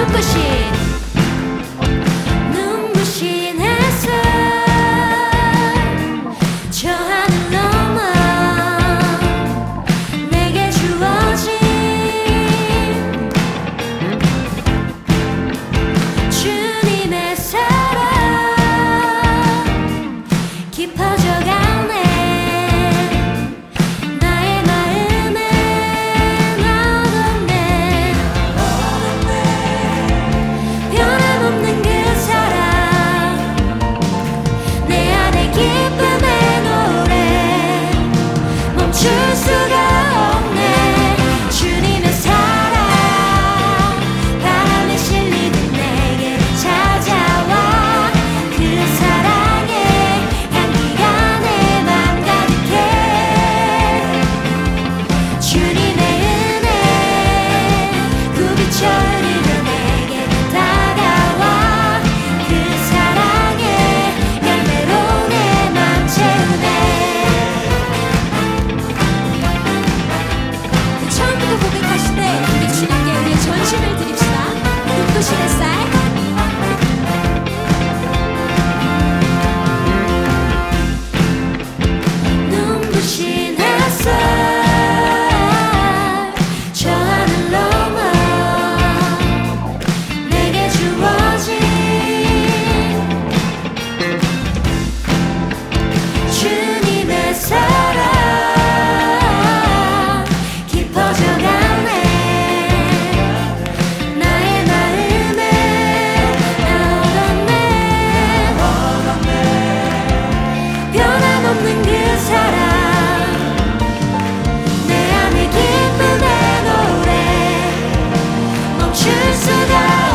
눈부신 햇살 저 하늘 넘어 내게 주어진 주님의 사랑 깊어져가네. 나의 마음에 나오네. 변함없는 그 사랑 내 안에 기쁨의 노래 멈출 수가 없네. 주님의 사랑 바람에 실리듯 내게 찾아와. 그 사랑의 향기가 내 맘 가득해. 주님의 은혜 굽이쳐 흐르며 내게 다가와. 그 사랑의 열매로 내 맘 채우네. 처음부터 고백하실 때 우리 주님께 우리의 전심을 드립시다. 눈부신 햇살 눈부신 햇살 저 하늘 넘어 내게 주어진 주님의 사랑 깊어져가네. 나의 마음에 나오네. 변함없는 그 사랑 내 안에 기쁨의 노래 멈출 수가